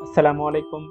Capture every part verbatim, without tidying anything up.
আসসালামু আলাইকুম।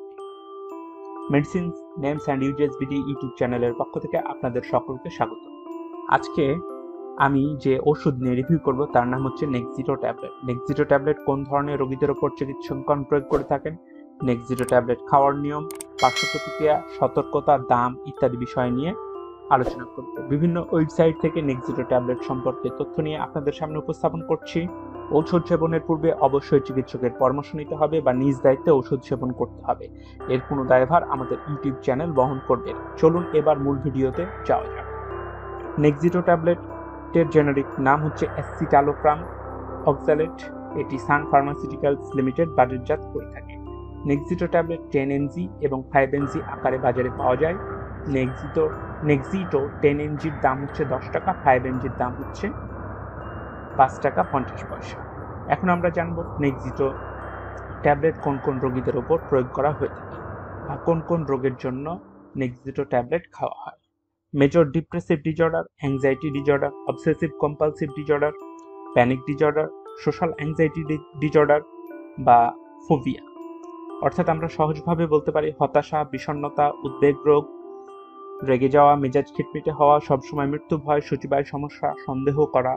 Medicines names and uses BD YouTube চ্যানেলের পক্ষ থেকে আপনাদের সকলকে স্বাগত। আজকে আমি যে ওষুধ নিয়ে রিভিউ করব তার নাম হচ্ছে নেক্সিটো ট্যাবলেট। নেক্সিটো ট্যাবলেট কোন ধরনের রোগীদের ওপর চিকিৎসকগণ প্রয়োগ করে থাকেন, নেক্সিটো ট্যাবলেট খাওয়ার নিয়ম, পার্শ্ব প্রতিক্রিয়া, সতর্কতা, দাম ইত্যাদি বিষয় নিয়ে আলোচনা করব। বিভিন্ন ওয়েবসাইট থেকে নেক্সিটো ট্যাবলেট সম্পর্কে তথ্য নিয়ে আপনাদের সামনে উপস্থাপন করছি। ঔষধ সেবনের পূর্বে অবশ্যই চিকিৎসকের পরামর্শ নিতে হবে বা নিজ দায়িত্বে ওষুধ সেবন করতে হবে। এর কোনো দায়ভার আমাদের ইউটিউব চ্যানেল বহন করবে। চলুন এবার মূল ভিডিওতে যাওয়া যাক। নেক্সিটো ট্যাবলেটের জেনারিক নাম হচ্ছে এসসিটালোপ্রাম অক্সালেট। এটি সান ফার্মাসিউটিক্যালস লিমিটেড বাজারজাত করে থাকে। নেক্সিটো ট্যাবলেট টেন এমজি এবং ফাইভ এমজি আকারে বাজারে পাওয়া যায়। নেক্সিটো নেক্সিটো টেন এমজির দাম হচ্ছে দশ টাকা, ফাইভ এমজির দাম হচ্ছে পাঁচ টাকা পঞ্চাশ পয়সা। এখন আমরা জানবো নেক্সিটো ট্যাবলেট কোন কোন রোগীদের ওপর প্রয়োগ করা হয়ে থাকে বা কোন কোন রোগের জন্য নেক্সিটো ট্যাবলেট খাওয়া হয়। Major depressive disorder, anxiety disorder, obsessive compulsive disorder, panic disorder, social anxiety disorder বা ফোবিয়া। অর্থাৎ আমরা সহজভাবে বলতে পারি হতাশা, বিষণ্ণতা, উদ্বেগ রোগ, রেগে যাওয়া, মেজাজ খিটমিটে হওয়া, সবসময় মৃত্যু ভয়, সূচিবায় সমস্যা, সন্দেহ করা,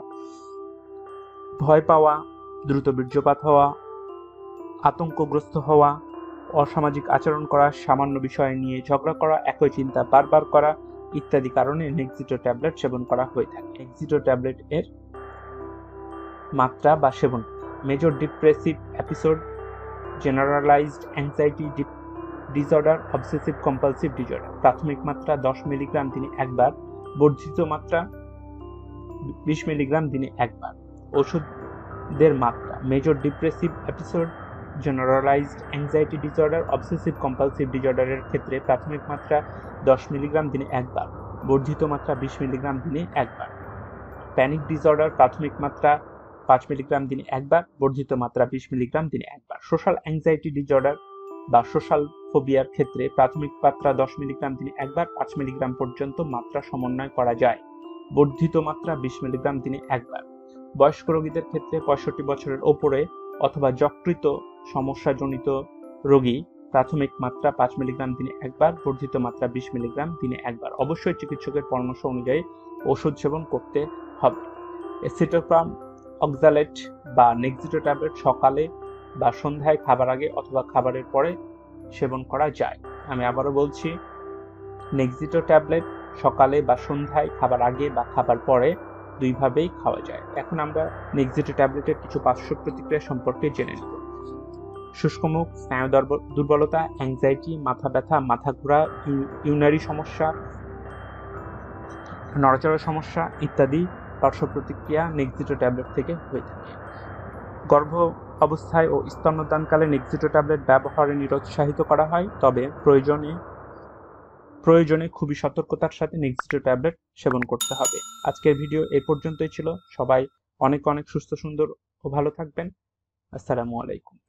ভয় পাওয়া, দ্রুত বীর্যপাত হওয়া, আতঙ্কগ্রস্ত হওয়া, অসামাজিক আচরণ করা, সামান্য বিষয় নিয়ে ঝগড়া করা, একই চিন্তা বারবার করা ইত্যাদি কারণে নেক্সিটো ট্যাবলেট সেবন করা হয়ে থাকে। নেক্সিটো ট্যাবলেট এর মাত্রা বা সেবন: major depressive episode, generalised anxiety disorder, obsessive compulsive disorder. প্রাথমিক মাত্রা দশ মিলিগ্রাম দিনে একবার, বর্ধিত মাত্রা বিশ মিলিগ্রাম দিনে একবার। ওষুধের মাত্রা: major depressive episode, generalised anxiety disorder, obsessive compulsive ডিসঅর্ডারের ক্ষেত্রে প্রাথমিক মাত্রা দশ মিলিগ্রাম দিনে একবার, বর্ধিত মাত্রা বিশ মিলিগ্রাম দিনে একবার। প্যানিক ডিসঅর্ডার প্রাথমিক মাত্রা পাঁচ মিলিগ্রাম দিনে একবার, বর্ধিত মাত্রা বিশ মিলিগ্রাম দিনে একবার। সোশ্যাল অ্যাংজাইটি ডিসঅর্ডার বা সোশ্যাল ফোবিয়ার ক্ষেত্রে প্রাথমিক মাত্রা দশ মিলিগ্রাম দিনে একবার, পাঁচ মিলিগ্রাম পর্যন্ত মাত্রা সমন্বয় করা যায়, বর্ধিত মাত্রা বিশ মিলিগ্রাম দিনে একবার। বয়স্ক রোগীদের ক্ষেত্রে পঁয়ষট্টি বছরের ওপরে অথবা যকৃত সমস্যাজনিত রোগী প্রাথমিক মাত্রা পাঁচ মিলিগ্রাম দিনে একবার, বর্ধিত মাত্রা বিশ মিলিগ্রাম দিনে একবার। অবশ্যই চিকিৎসকের পরামর্শ অনুযায়ী ওষুধ সেবন করতে হবে। এসিটোপ্রাম অক্সালেট বা নেক্সিটো ট্যাবলেট সকালে বা সন্ধ্যায় খাবার আগে অথবা খাবারের পরে সেবন করা যায়। আমি আবারও বলছি, নেক্সিটো ট্যাবলেট সকালে বা সন্ধ্যায়, খাবার আগে বা খাবার পরে দুইভাবেই খাওয়া যায়। এখন আমরা নেক্সিটো ট্যাবলেটের কিছু পার্শ্ব প্রতিক্রিয়া সম্পর্কে জেনে নেব। শুষ্কমুখ, স্নায়ু দুর্বলতা, অ্যাংজাইটি, মাথা ব্যথা, মাথা ঘোরা, ইউনারি সমস্যা, নড়াচড়ার সমস্যা ইত্যাদি পার্শ্ব প্রতিক্রিয়া নেক্সিটো ট্যাবলেট থেকে হয়ে থাকে। গর্ভ অবস্থায় ও স্তন্যদানকালে নেক্সিটো ট্যাবলেট ব্যবহারে নিরুৎসাহিত করা হয়, তবে প্রয়োজনে প্রয়োজনে খুবই সতর্কতার সাথে নেক্সিটো ট্যাবলেট সেবন করতে হবে। আজকের ভিডিও এই পর্যন্তই ছিল। সবাই অনেক অনেক সুস্থ সুন্দর ও ভালো থাকবেন। আসসালামু আলাইকুম।